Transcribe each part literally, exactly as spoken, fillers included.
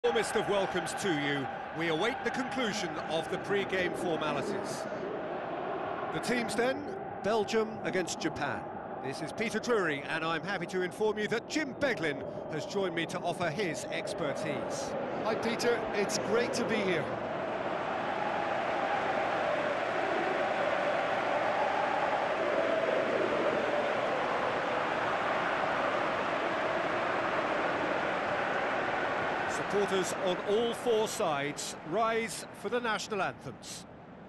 Warmest of welcomes to you. We await the conclusion of the pre-game formalities. The teams then, Belgium against Japan. This is Peter Drury, and I'm happy to inform you that Jim Beglin has joined me to offer his expertise. Hi Peter, it's great to be here. Supporters on all four sides rise for the national anthems.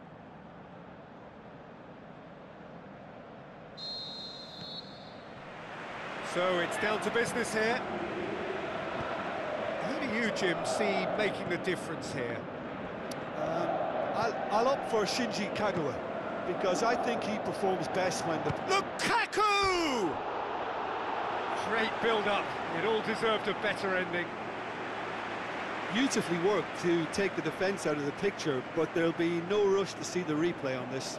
So it's down to business here. Who do you, Jim, see making the difference here? Um, I'll, I'll opt for Shinji Kagawa, because I think he performs best when the... Lukaku! Great build-up. It all deserved a better ending. Beautifully worked to take the defence out of the picture, but there'll be no rush to see the replay on this.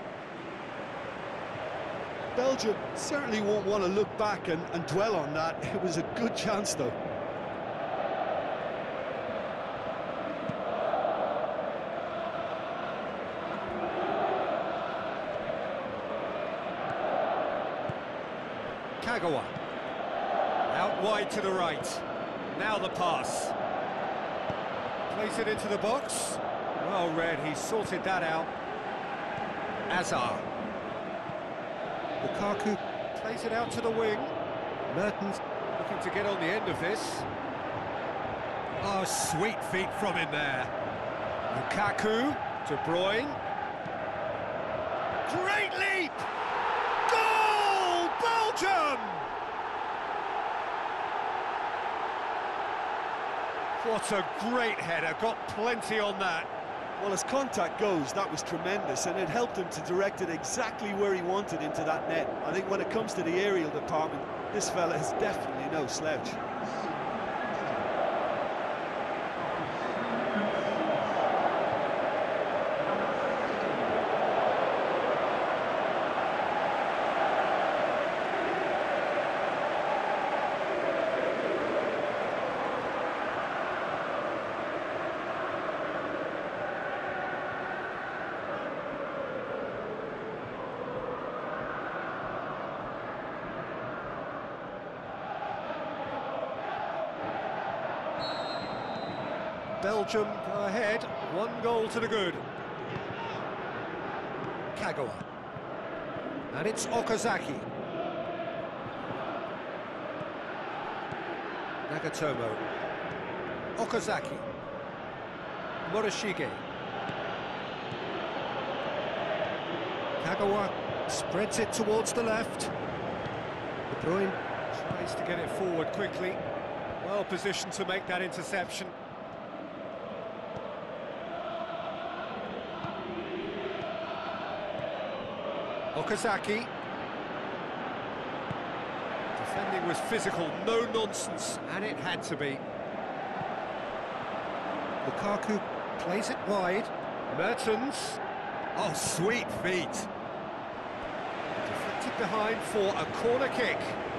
Belgium certainly won't want to look back and, and dwell on that. It was a good chance, though. Kagawa. Out wide to the right. Now the pass. Place it into the box. Well read, he sorted that out. Azar. Lukaku plays it out to the wing. Mertens looking to get on the end of this. Oh, sweet feet from him there. Lukaku, De Bruyne. Great leap! Goal! Belgium! What a great header, got plenty on that. Well, as contact goes, that was tremendous, and it helped him to direct it exactly where he wanted into that net. I think when it comes to the aerial department, this fella is definitely no slouch. Belgium go ahead, one goal to the good. Kagawa. And it's Okazaki. Nagatomo. Okazaki. Morishige. Kagawa spreads it towards the left. De Bruyne tries to get it forward quickly. Well positioned to make that interception. Okazaki. Defending was physical, no nonsense, and it had to be. Lukaku plays it wide. Mertens. Oh, sweet feet. Deflected behind for a corner kick.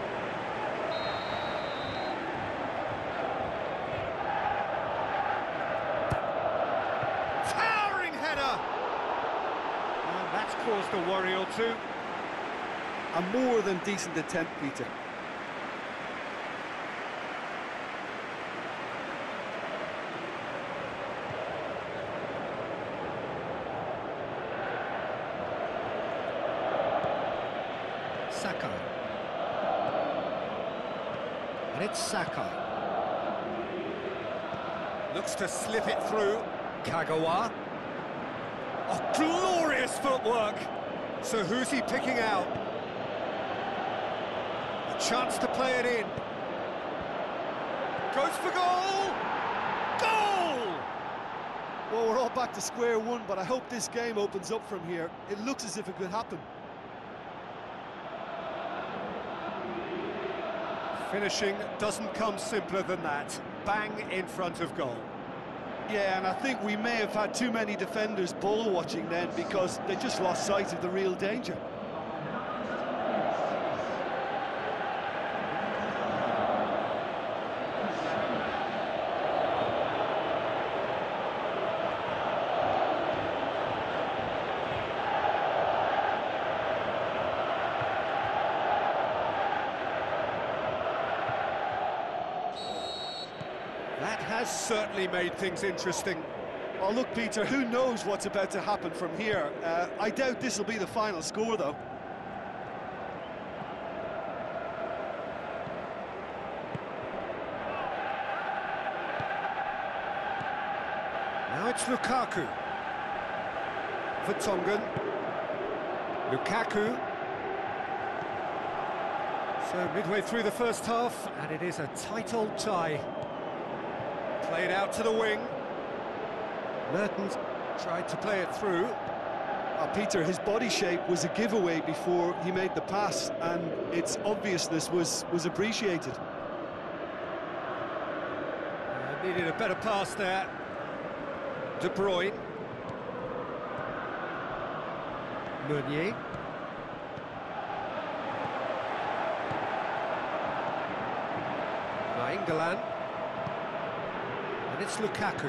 That's caused a worry or two. A more than decent attempt, Peter. Sakai. And it's Sakai. Looks to slip it through. Kagawa. Oh, glorious footwork! So who's he picking out? A chance to play it in. Goes for goal! Goal! Well, we're all back to square one, but I hope this game opens up from here. It looks as if it could happen. Finishing doesn't come simpler than that. Bang in front of goal. Yeah, and I think we may have had too many defenders ball watching then, because they just lost sight of the real danger. has certainly made things interesting. Oh, look, Peter, who knows what's about to happen from here? Uh, I doubt this will be the final score, though. Now it's Lukaku. Vertonghen. Lukaku. So midway through the first half, and it is a tight old tie. Played out to the wing. Mertens tried to play it through. Oh, Peter, his body shape was a giveaway before he made the pass, and its obviousness was, was appreciated. Uh, needed a better pass there. De Bruyne. Meunier. Nainggolan. And it's Lukaku.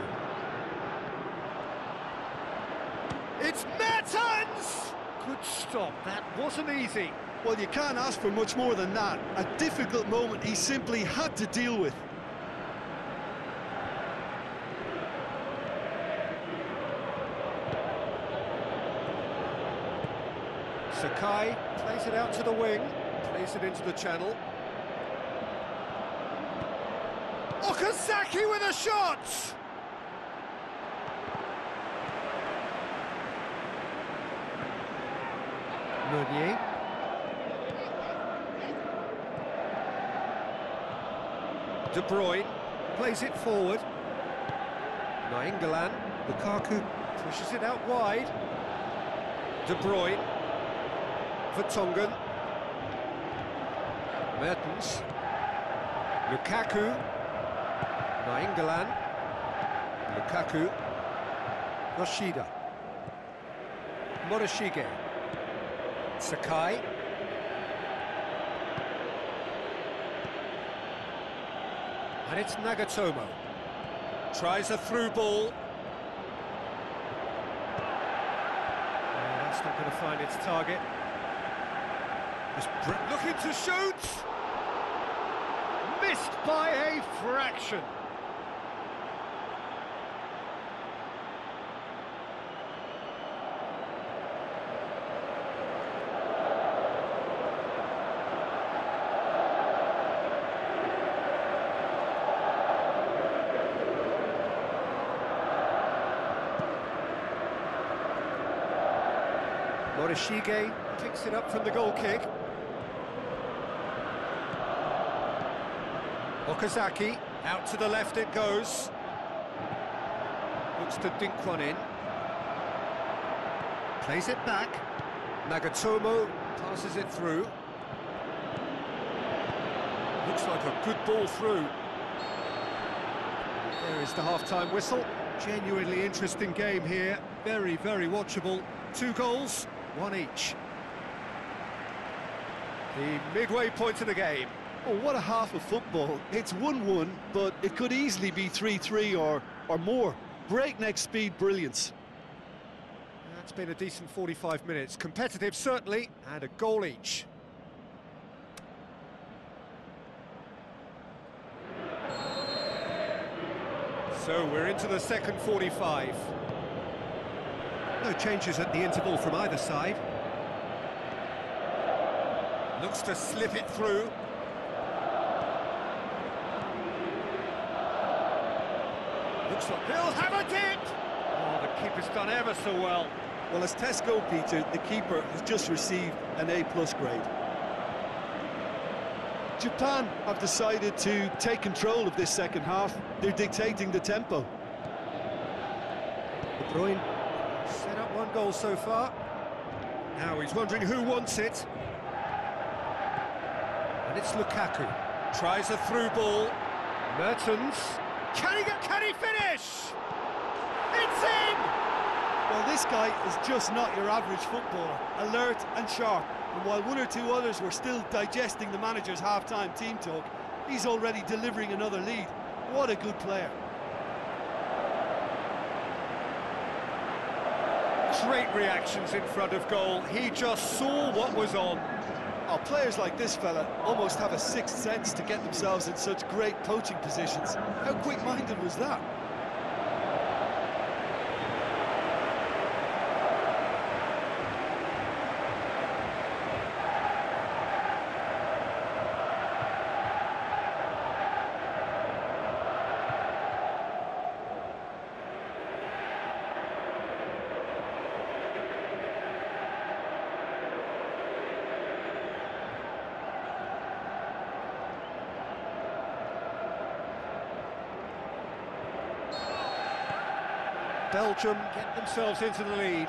It's Mertens! Good stop, that wasn't easy. Well, you can't ask for much more than that. A difficult moment he simply had to deal with. Sakai plays it out to the wing, plays it into the channel. Okazaki with a shot! Meunier. De Bruyne plays it forward. Nainggolan. Lukaku pushes it out wide. De Bruyne. Vertonghen. Mertens. Lukaku. Nainggolan. Lukaku. Yoshida. Morishige. Sakai. And it's Nagatomo. Tries a through ball. Oh, that's not going to find its target. Looking to shoot! Missed by a fraction. Morishige picks it up from the goal kick. Okazaki, out to the left it goes. Looks to dink one in. Plays it back. Nagatomo passes it through. Looks like a good ball through. There is the half-time whistle. Genuinely interesting game here. Very, very watchable. Two goals, one each. The midway point of the game. Oh, what a half of football. It's one one, but it could easily be three three or, or more. Breakneck speed brilliance. That's been a decent forty-five minutes. Competitive, certainly, and a goal each. So we're into the second forty-five. No changes at the interval from either side. Looks to slip it through. Looks like he'll have a dip! Oh, the keeper's done ever so well. Well, as tests go, Peter, the keeper has just received an A plus grade. Japan have decided to take control of this second half. They're dictating the tempo. De Bruyne set up one goal so far. Now he's wondering who wants it. And it's Lukaku. Tries a through ball. Mertens. Can he get, can he finish? It's in! Well, this guy is just not your average footballer. Alert and sharp. And while one or two others were still digesting the manager's half-time team talk, he's already delivering another lead. What a good player. Great reactions in front of goal. He just saw what was on. Oh, players like this fella almost have a sixth sense to get themselves in such great coaching positions. How quick-minded was that? Belgium get themselves into the lead.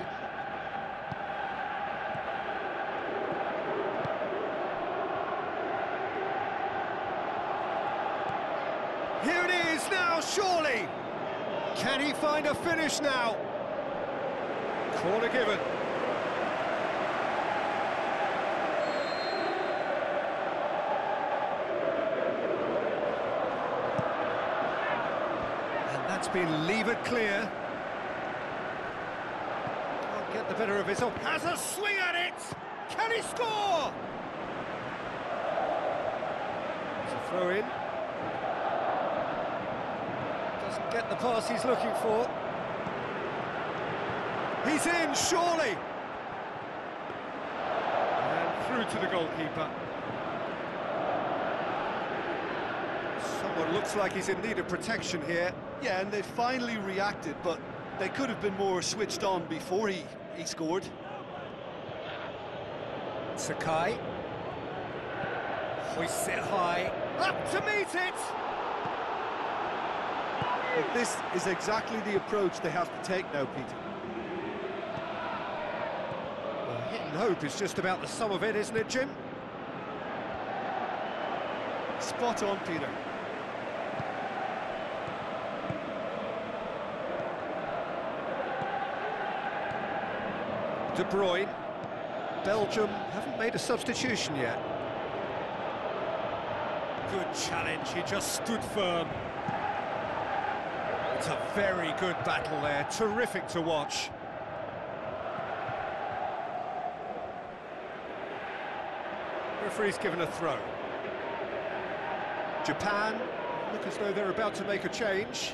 Here it is now, surely! Can he find a finish now? Corner given. And that's been levered clear. Get the better of his own. Has a swing at it! Can he score? It's a throw in. Doesn't get the pass he's looking for. He's in, surely! And through to the goalkeeper. Someone looks like he's in need of protection here. Yeah, and they finally reacted, but they could have been more switched on before he, he scored. Sakai. Hoists it high. Up to meet it! But this is exactly the approach they have to take now, Peter. Well, hit and hope is just about the sum of it, isn't it, Jim? Spot on, Peter. De Bruyne. Belgium haven't made a substitution yet. Good challenge, he just stood firm. It's a very good battle there, terrific to watch. Referee's given a throw. Japan look as though they're about to make a change.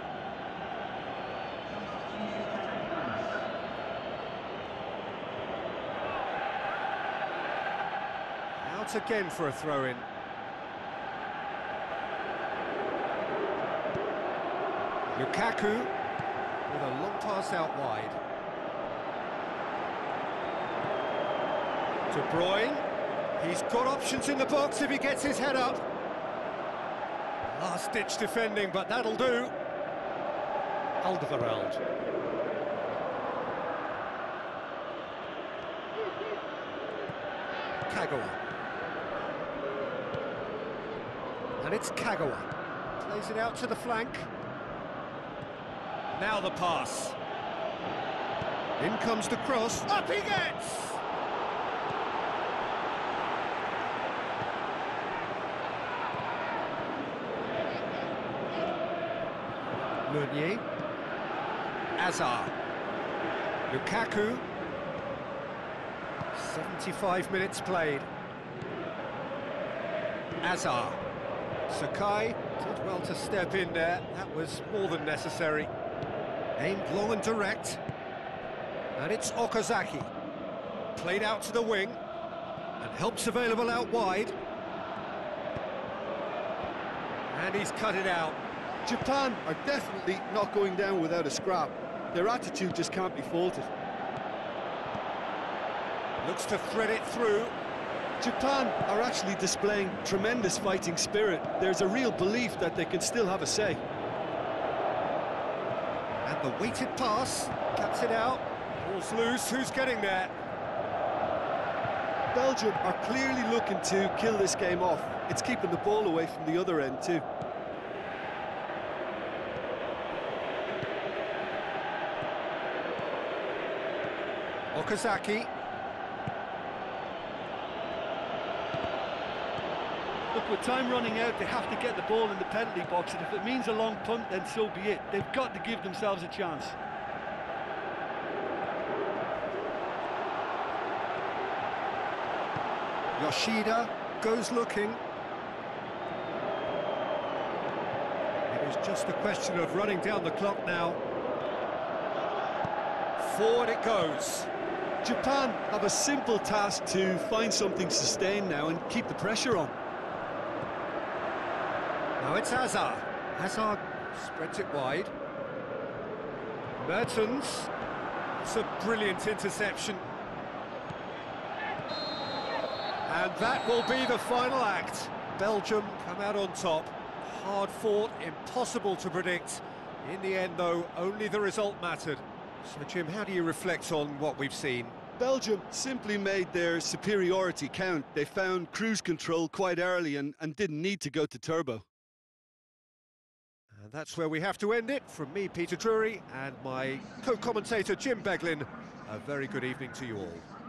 Out again for a throw-in. Lukaku with a long pass out wide. De Bruyne, he's got options in the box if he gets his head up. Last-ditch defending, but that'll do. Alderweireld. Kagawa. And it's Kagawa. Plays it out to the flank. Now the pass. In comes the cross. Up he gets! Meunier. Hazard. Lukaku. seventy-five minutes played. Hazard. Sakai did well to step in there. That was more than necessary. Aimed long and direct. And it's Okazaki. Played out to the wing. And help's available out wide. And he's cut it out. Japan are definitely not going down without a scrap. Their attitude just can't be faulted. Looks to thread it through. Japan are actually displaying tremendous fighting spirit. There's a real belief that they can still have a say. And the weighted pass, cuts it out. Ball's loose, who's getting there? Belgium are clearly looking to kill this game off. It's keeping the ball away from the other end too. Okazaki. Look, with time running out, they have to get the ball in the penalty box, and if it means a long punt, then so be it. They've got to give themselves a chance. Yoshida goes looking. It is just a question of running down the clock now. Forward it goes. Japan have a simple task to find something sustained now and keep the pressure on. Now it's Hazard. Hazard spreads it wide. Mertens. It's a brilliant interception. And that will be the final act. Belgium come out on top. Hard fought, impossible to predict. In the end, though, only the result mattered. So, Jim, how do you reflect on what we've seen? Belgium simply made their superiority count. They found cruise control quite early and, and didn't need to go to turbo. And that's where we have to end it. From me, Peter Drury, and my co-commentator, Jim Beglin, a very good evening to you all.